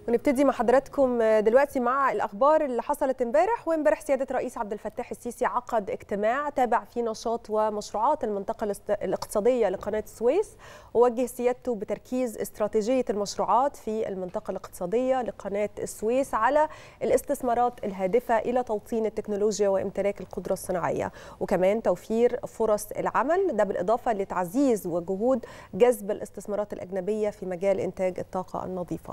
ونبتدي مع حضراتكم دلوقتي مع الأخبار اللي حصلت امبارح سيادة الرئيس عبد الفتاح السيسي عقد اجتماع تابع فيه نشاط ومشروعات المنطقة الاقتصادية لقناة السويس، ووجه سيادته بتركيز استراتيجية المشروعات في المنطقة الاقتصادية لقناة السويس على الاستثمارات الهادفة إلى توطين التكنولوجيا وامتلاك القدرة الصناعية، وكمان توفير فرص العمل، ده بالإضافة لتعزيز وجهود جذب الاستثمارات الأجنبية في مجال إنتاج الطاقة النظيفة.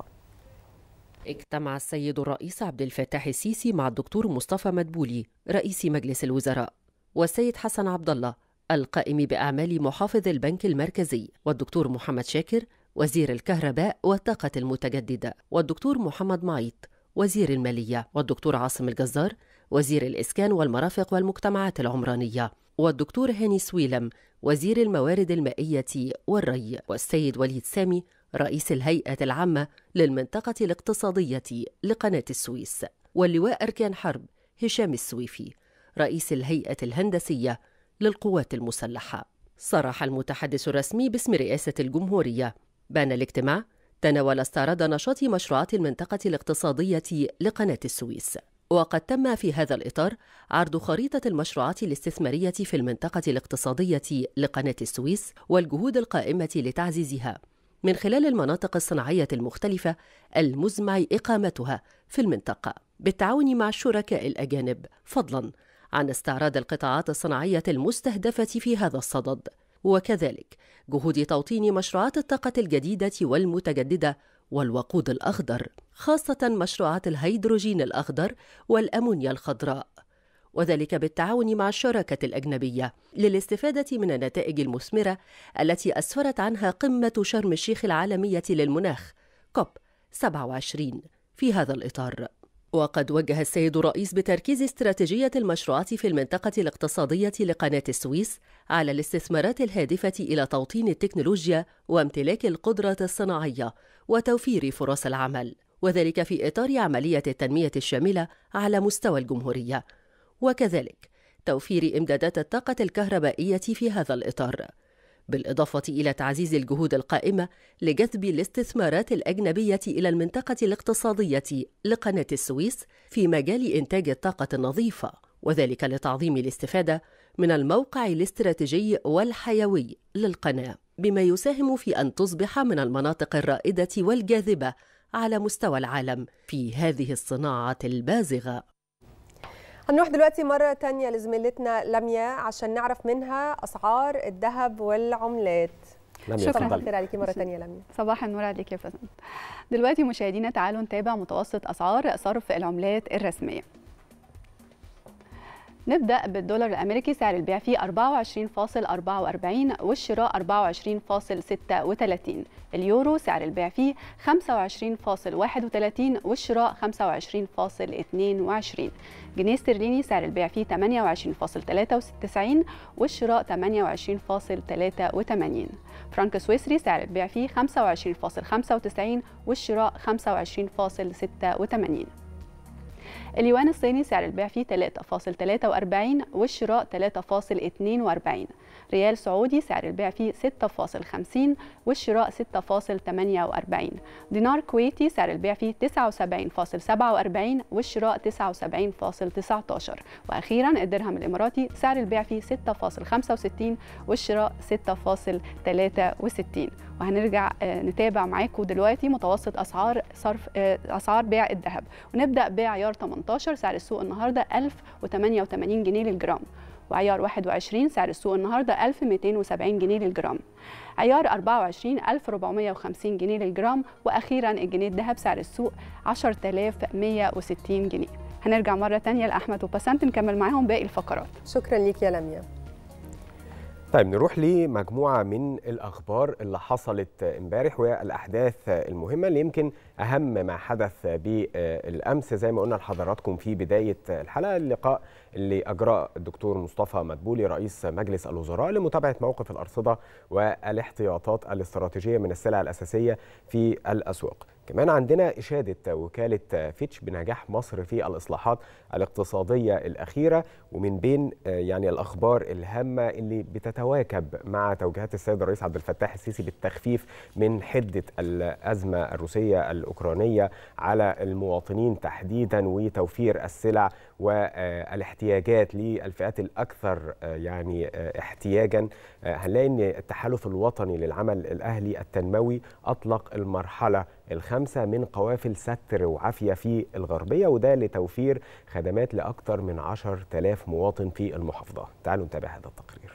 اجتمع السيد الرئيس عبد الفتاح السيسي مع الدكتور مصطفى مدبولي رئيس مجلس الوزراء، والسيد حسن عبد الله القائم بأعمال محافظ البنك المركزي، والدكتور محمد شاكر وزير الكهرباء والطاقة المتجددة، والدكتور محمد معيط وزير المالية، والدكتور عاصم الجزار وزير الإسكان والمرافق والمجتمعات العمرانية، والدكتور هاني سويلم وزير الموارد المائية والري، والسيد وليد سامي رئيس الهيئة العامة للمنطقة الاقتصادية لقناة السويس، واللواء أركان حرب هشام السويفي رئيس الهيئة الهندسية للقوات المسلحة. صرح المتحدث الرسمي باسم رئاسة الجمهورية بأن الاجتماع تناول استعراض نشاط مشروعات المنطقة الاقتصادية لقناة السويس، وقد تم في هذا الإطار عرض خريطة المشروعات الاستثمارية في المنطقة الاقتصادية لقناة السويس والجهود القائمة لتعزيزها من خلال المناطق الصناعية المختلفة المزمع إقامتها في المنطقة بالتعاون مع الشركاء الأجانب، فضلاً عن استعراض القطاعات الصناعية المستهدفة في هذا الصدد، وكذلك جهود توطين مشروعات الطاقة الجديدة والمتجددة والوقود الأخضر، خاصة مشروعات الهيدروجين الأخضر والأمونيا الخضراء، وذلك بالتعاون مع الشراكة الأجنبية للاستفادة من النتائج المثمرة التي أسفرت عنها قمة شرم الشيخ العالمية للمناخ كوب 27 في هذا الإطار. وقد وجه السيد الرئيس بتركيز استراتيجية المشروعات في المنطقة الاقتصادية لقناة السويس على الاستثمارات الهادفة إلى توطين التكنولوجيا وامتلاك القدرة الصناعية وتوفير فرص العمل، وذلك في إطار عملية التنمية الشاملة على مستوى الجمهورية، وكذلك توفير إمدادات الطاقة الكهربائية في هذا الإطار، بالإضافة إلى تعزيز الجهود القائمة لجذب الاستثمارات الأجنبية إلى المنطقة الاقتصادية لقناة السويس في مجال إنتاج الطاقة النظيفة، وذلك لتعظيم الاستفادة من الموقع الاستراتيجي والحيوي للقناة، بما يساهم في أن تصبح من المناطق الرائدة والجاذبة على مستوى العالم في هذه الصناعة البازغة. هنروح دلوقتي مرة تانية لزميلتنا لميا عشان نعرف منها أسعار الذهب والعملات. شكرا خير عليكي مرة تانية لميا. صباح النور عليك يا فندم. دلوقتي مشاهدينا تعالوا نتابع متوسط أسعار صرف العملات الرسمية. نبدأ بالدولار الأمريكي، سعر البيع فيه 24.44 والشراء 24.36. اليورو سعر البيع فيه 25.31 والشراء 25.22. جنيه استرليني سعر البيع فيه 28.93 والشراء 28.83. فرنك سويسري سعر البيع فيه 25.95 والشراء 25.86. اليوان الصيني سعر البيع فيه 3.43 والشراء 3.42. ريال سعودي سعر البيع فيه 6.50 والشراء 6.48. دينار كويتي سعر البيع فيه 79.47 والشراء 79.19. وأخيرا الدرهم الإماراتي سعر البيع فيه 6.65 والشراء 6.63. وهنرجع نتابع معاكم دلوقتي متوسط أسعار بيع الذهب، ونبدأ بعيار 18 سعر السوق النهارده 1088 جنيه للجرام، وعيار 21 سعر السوق النهارده 1270 جنيه للجرام، عيار 24 1450 جنيه للجرام، واخيرا الجنيه الذهب سعر السوق 10160 جنيه. هنرجع مره ثانيه لاحمد وبسنت نكمل معاهم باقي الفقرات. شكرا ليك يا لميا. طيب نروح لمجموعة من الأخبار اللي حصلت امبارح والأحداث المهمة اللي يمكن أهم ما حدث بالأمس زي ما قلنا لحضراتكم في بداية الحلقة، اللقاء اللي أجراه الدكتور مصطفى مدبولي رئيس مجلس الوزراء لمتابعة موقف الأرصدة والاحتياطات الاستراتيجية من السلع الأساسية في الأسواق. كمان عندنا إشادة وكالة فيتش بنجاح مصر في الإصلاحات الاقتصادية الأخيرة، ومن بين يعني الأخبار الهامة اللي بتتواكب مع توجيهات السيد الرئيس عبد الفتاح السيسي بالتخفيف من حدة الأزمة الروسية الأوكرانية على المواطنين تحديدا، وتوفير السلع والاحتياجات للفئات الأكثر يعني احتياجا. هنلاقي أن التحالف الوطني للعمل الأهلي التنموي أطلق المرحلة الخامسة من قوافل ستر وعافية في الغربية، وده لتوفير خدمات لأكثر من 10,000 مواطن في المحافظة. تعالوا نتابع هذا التقرير.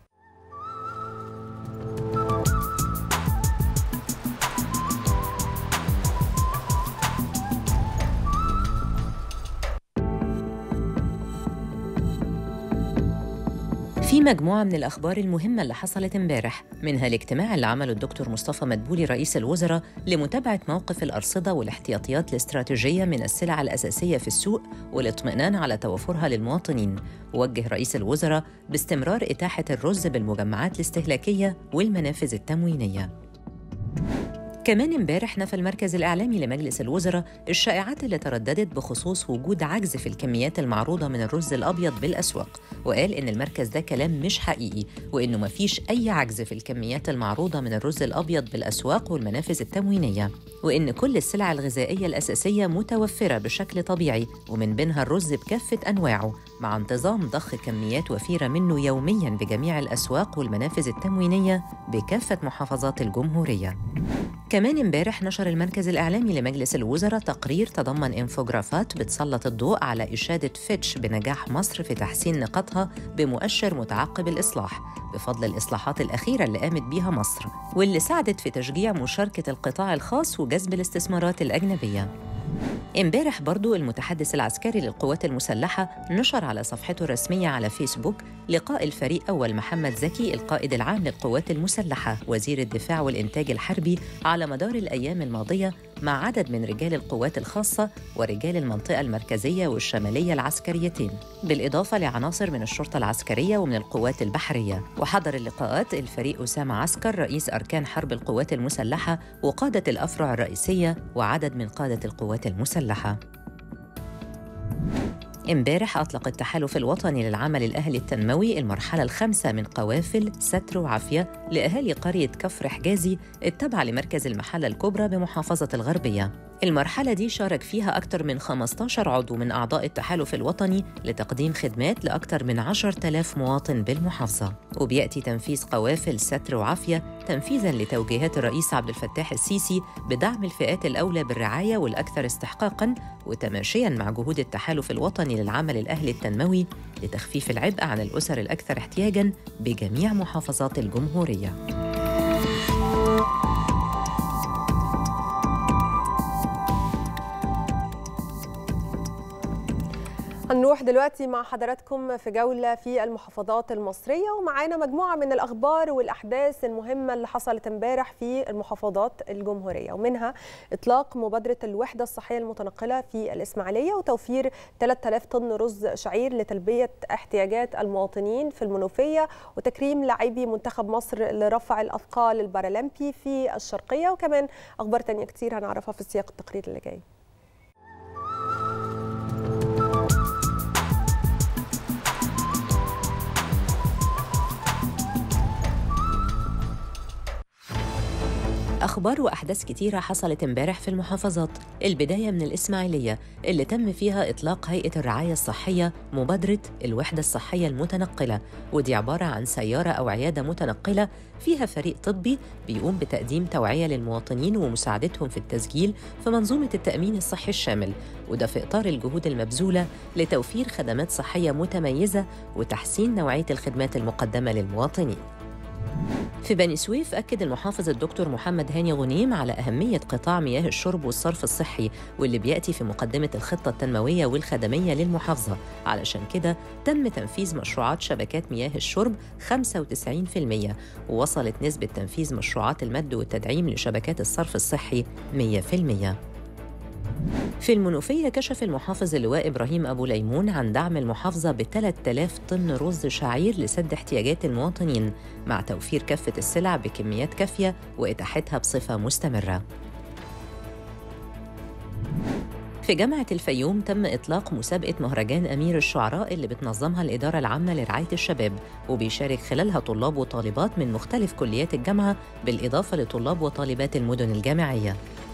في مجموعة من الأخبار المهمة اللي حصلت امبارح، منها الاجتماع اللي عمله الدكتور مصطفى مدبولي رئيس الوزراء لمتابعة موقف الأرصدة والاحتياطيات الاستراتيجية من السلع الأساسية في السوق والاطمئنان على توفرها للمواطنين. ووجه رئيس الوزراء باستمرار إتاحة الرز بالمجمعات الاستهلاكية والمنافذ التموينية. كمان امبارح نفى المركز الإعلامي لمجلس الوزراء الشائعات اللي ترددت بخصوص وجود عجز في الكميات المعروضة من الرز الأبيض بالأسواق، وقال إن المركز ده كلام مش حقيقي، وإنه مفيش أي عجز في الكميات المعروضة من الرز الأبيض بالأسواق والمنافذ التموينية، وإن كل السلع الغذائية الأساسية متوفرة بشكل طبيعي، ومن بينها الرز بكافة أنواعه، مع انتظام ضخ كميات وفيرة منه يومياً بجميع الأسواق والمنافذ التموينية بكافة محافظات الجمهورية. كمان امبارح نشر المركز الإعلامي لمجلس الوزراء تقرير تضمن انفوجرافات بتسلط الضوء على إشادة فيتش بنجاح مصر في تحسين نقاطها بمؤشر متعقب الإصلاح بفضل الإصلاحات الأخيرة اللي قامت بيها مصر، واللي ساعدت في تشجيع مشاركة القطاع الخاص وجذب الاستثمارات الأجنبية. امبارح برضو المتحدث العسكري للقوات المسلحة نشر على صفحته الرسمية على فيسبوك لقاء الفريق أول محمد زكي القائد العام للقوات المسلحة وزير الدفاع والإنتاج الحربي على مدار الأيام الماضية مع عدد من رجال القوات الخاصة ورجال المنطقة المركزية والشمالية العسكريتين، بالإضافة لعناصر من الشرطة العسكرية ومن القوات البحرية. وحضر اللقاءات الفريق أسامة عسكر رئيس أركان حرب القوات المسلحة وقادة الأفرع الرئيسية وعدد من قادة القوات المسلحة. امبارح أطلق التحالف الوطني للعمل الأهلي التنموي المرحلة الخامسة من قوافل ستر وعافية لأهالي قرية كفر حجازي التابعة لمركز المحلة الكبرى بمحافظة الغربية. المرحلة دي شارك فيها أكثر من 15 عضو من أعضاء التحالف الوطني لتقديم خدمات لأكثر من 10,000 مواطن بالمحافظة. وبيأتي تنفيذ قوافل ستر وعافية تنفيذاً لتوجيهات الرئيس عبد الفتاح السيسي بدعم الفئات الأولى بالرعاية والأكثر استحقاقاً، وتماشياً مع جهود التحالف الوطني للعمل الأهلي التنموي لتخفيف العبء عن الأسر الأكثر احتياجاً بجميع محافظات الجمهورية. هنروح دلوقتي مع حضراتكم في جولة في المحافظات المصرية، ومعانا مجموعة من الأخبار والأحداث المهمة اللي حصلت امبارح في المحافظات الجمهورية، ومنها إطلاق مبادرة الوحدة الصحية المتنقلة في الإسماعيلية وتوفير 3000 طن رز شعير لتلبية احتياجات المواطنين في المنوفية، وتكريم لاعبي منتخب مصر لرفع الأثقال البارالمبي في الشرقية، وكمان أخبار تانية كتير هنعرفها في سياق التقرير اللي جاي. أخبار وأحداث كتيرة حصلت امبارح في المحافظات. البداية من الإسماعيلية اللي تم فيها إطلاق هيئة الرعاية الصحية مبادرة الوحدة الصحية المتنقلة، ودي عبارة عن سيارة أو عيادة متنقلة فيها فريق طبي بيقوم بتقديم توعية للمواطنين ومساعدتهم في التسجيل في منظومة التأمين الصحي الشامل، وده في إطار الجهود المبذولة لتوفير خدمات صحية متميزة وتحسين نوعية الخدمات المقدمة للمواطنين. في بني سويف أكد المحافظ الدكتور محمد هاني غنيم على أهمية قطاع مياه الشرب والصرف الصحي، واللي بيأتي في مقدمة الخطة التنموية والخدمية للمحافظة. علشان كده تم تنفيذ مشروعات شبكات مياه الشرب 95%، ووصلت نسبة تنفيذ مشروعات المد والتدعيم لشبكات الصرف الصحي 100%. في المنوفية كشف المحافظ اللواء إبراهيم أبو ليمون عن دعم المحافظة ب3000 طن رز شعير لسد احتياجات المواطنين، مع توفير كافة السلع بكميات كافية وإتاحتها بصفة مستمرة. في جامعة الفيوم تم إطلاق مسابقة مهرجان أمير الشعراء اللي بتنظمها الإدارة العامة لرعاية الشباب، وبيشارك خلالها طلاب وطالبات من مختلف كليات الجامعة بالإضافة لطلاب وطالبات المدن الجامعية.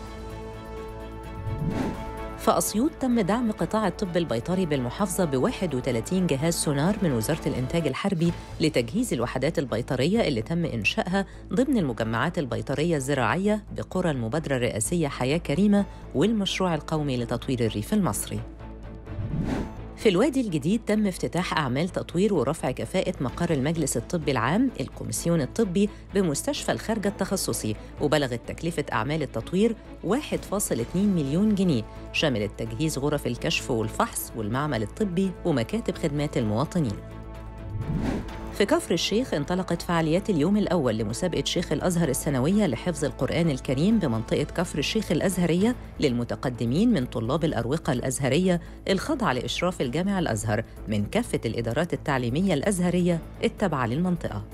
في أسيوط تم دعم قطاع الطب البيطري بالمحافظة ب31 جهاز سونار من وزارة الإنتاج الحربي لتجهيز الوحدات البيطرية اللي تم إنشائها ضمن المجمعات البيطرية الزراعية بقرى المبادرة الرئاسية حياة كريمة والمشروع القومي لتطوير الريف المصري. في الوادي الجديد تم افتتاح أعمال تطوير ورفع كفاءة مقر المجلس الطبي العام الكوميسيون الطبي بمستشفى الخارجة التخصصي، وبلغت تكلفة أعمال التطوير 1.2 مليون جنيه، شملت تجهيز غرف الكشف والفحص والمعمل الطبي ومكاتب خدمات المواطنين. في كفر الشيخ انطلقت فعاليات اليوم الأول لمسابقة شيخ الأزهر السنوية لحفظ القرآن الكريم بمنطقة كفر الشيخ الأزهرية للمتقدمين من طلاب الأروقة الأزهرية الخاضعة لإشراف الجامع الأزهر من كافة الإدارات التعليمية الأزهرية التابعة للمنطقة.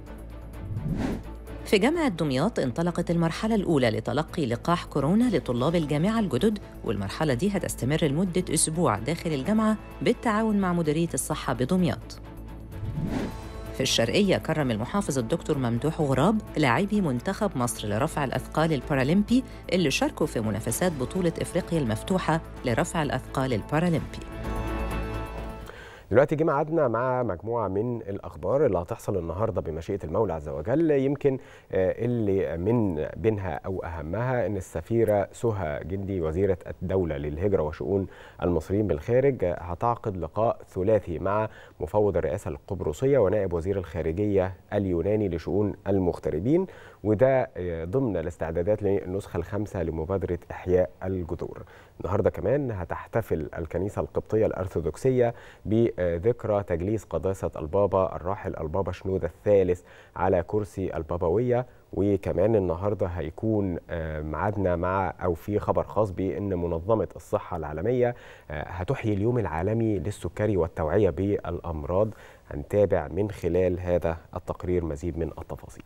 في جامعة دمياط انطلقت المرحلة الأولى لتلقي لقاح كورونا لطلاب الجامعة الجدد، والمرحلة دي هتستمر لمدة أسبوع داخل الجامعة بالتعاون مع مديرية الصحة بدمياط. في الشرقية كرم المحافظ الدكتور ممدوح غراب لاعبي منتخب مصر لرفع الأثقال البارالمبي اللي شاركوا في منافسات بطولة إفريقيا المفتوحة لرفع الأثقال البارالمبي. دلوقتي جه ميعادنا مع مجموعة من الأخبار اللي هتحصل النهاردة بمشيئة المولى عز وجل. يمكن اللي من بينها أو أهمها أن السفيرة سهى جندي وزيرة الدولة للهجرة وشؤون المصريين بالخارج هتعقد لقاء ثلاثي مع مفوض الرئاسة القبرصية ونائب وزير الخارجية اليوناني لشؤون المغتربين، وده ضمن الاستعدادات للنسخة الخامسة لمبادرة إحياء الجذور. النهارده كمان هتحتفل الكنيسة القبطية الأرثوذكسية بذكرى تجليس قداسة البابا الراحل البابا شنودة الثالث على كرسي البابوية، وكمان النهارده هيكون ميعادنا مع أو في خبر خاص بأن منظمة الصحة العالمية هتحيي اليوم العالمي للسكري والتوعية بالأمراض. هنتابع من خلال هذا التقرير مزيد من التفاصيل.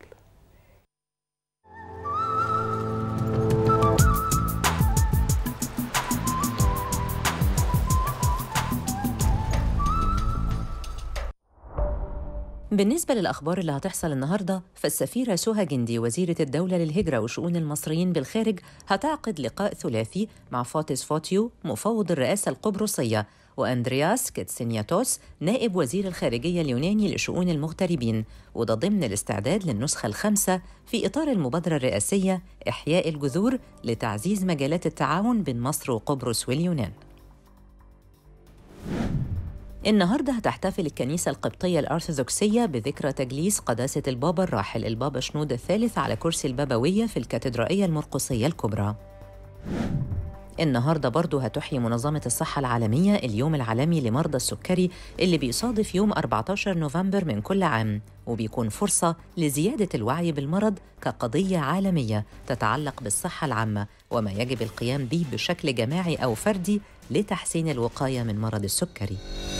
بالنسبة للأخبار اللي هتحصل النهاردة، فالسفيرة سهى جندي وزيرة الدولة للهجرة وشؤون المصريين بالخارج هتعقد لقاء ثلاثي مع فوتس فوتيو مفوض الرئاسة القبرصية وأندرياس كيتسينياتوس نائب وزير الخارجية اليوناني لشؤون المغتربين، وده ضمن الاستعداد للنسخة الخامسة في إطار المبادرة الرئاسية إحياء الجذور لتعزيز مجالات التعاون بين مصر وقبرص واليونان. النهارده هتحتفل الكنيسة القبطية الأرثوذكسية بذكرى تجليس قداسة البابا الراحل البابا شنودة الثالث على كرسي البابوية في الكاتدرائية المرقسية الكبرى. النهارده برضه هتحيي منظمة الصحة العالمية اليوم العالمي لمرضى السكري اللي بيصادف يوم 14 نوفمبر من كل عام، وبيكون فرصة لزيادة الوعي بالمرض كقضية عالمية تتعلق بالصحة العامة وما يجب القيام به بشكل جماعي أو فردي لتحسين الوقاية من مرض السكري.